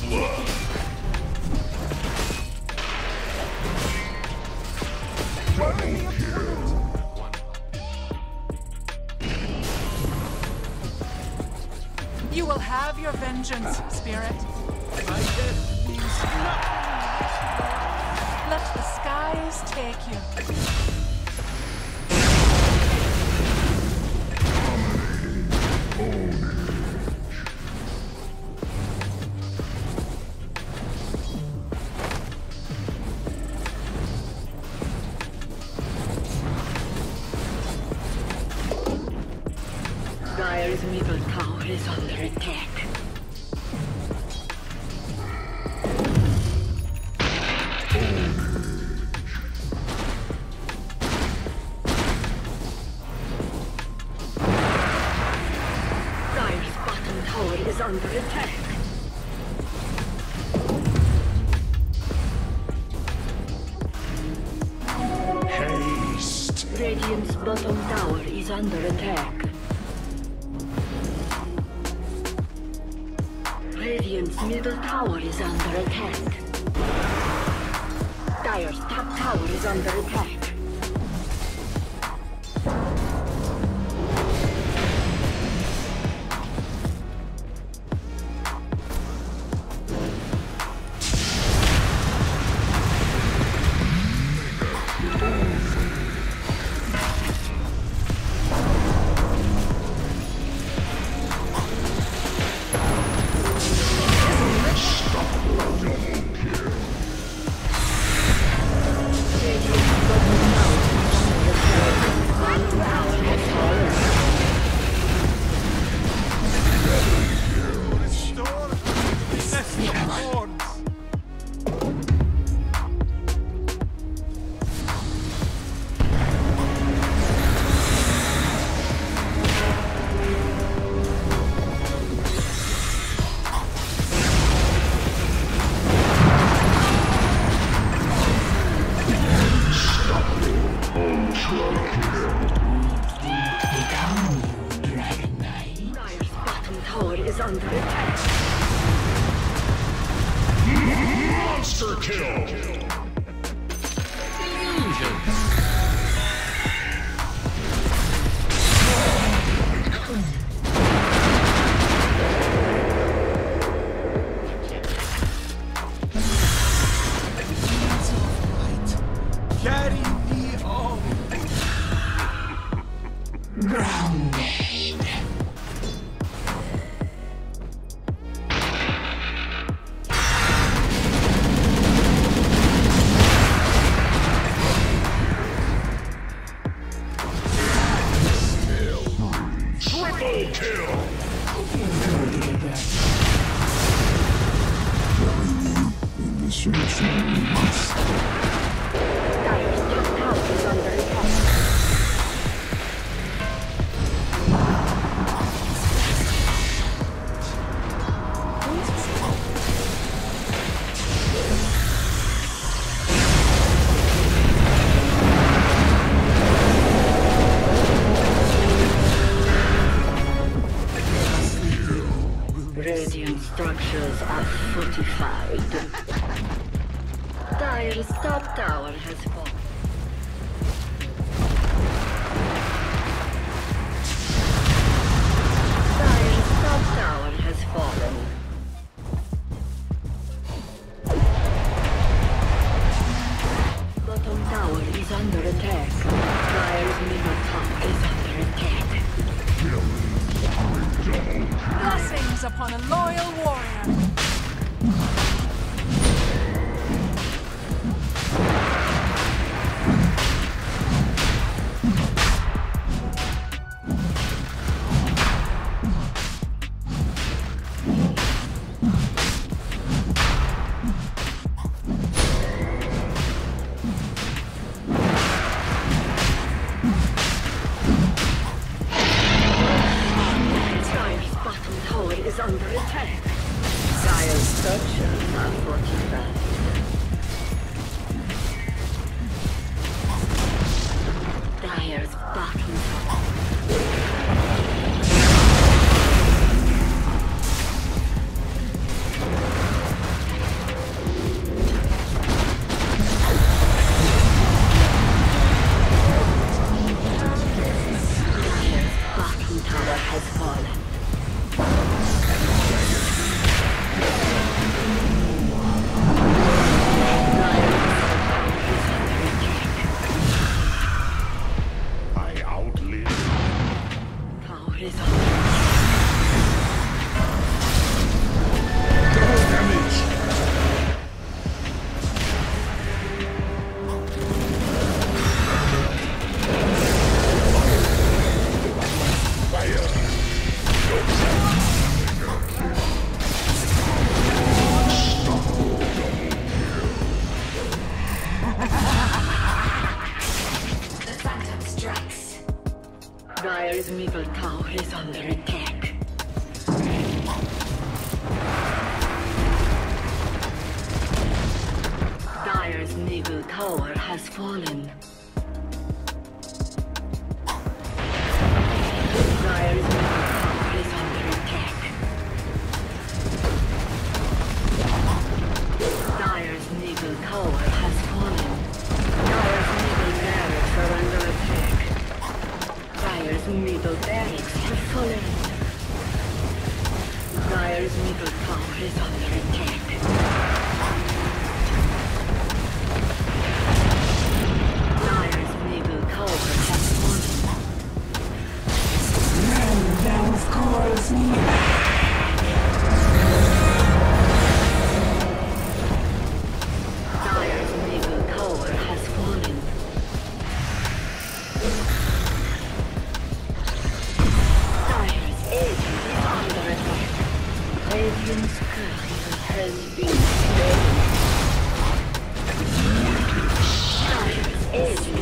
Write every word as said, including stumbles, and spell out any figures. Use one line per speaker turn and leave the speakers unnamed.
blood. Double kill.
You will have your vengeance, spirit. My death means nothing. Let the skies take you.
Dire's middle tower is under attack. Dire's bottom tower is under attack.
Haste.
Radiant's bottom tower is under attack. Radiant's middle tower is under attack. Dire's top tower is under attack.
Monster kill!
Carry me home.
Grounded.
Triple kill!
Initiation must.
Dire's top tower is under attack. Radiant structures are fortified. Dire's top tower has fallen. Dire's top tower has fallen. Bottom tower is under attack. Dire's middle tower is under attack.
Blessings upon a loyal warrior.
Dire's bottom tower is under attack. Dire's structures are fortified. Dire's bottom tower. fallen. Dire's middle tower is under attack. Dire's middle tower has fallen. Dire's middle barracks are under attack. Dire's middle barracks have fallen. Dire's middle tower is under attack. Dire's middle tower has fallen.
Randall's calls me.
Dire's middle tower has fallen. Dire's agent is under attack. Radiant's courier has been slain. Dire's agent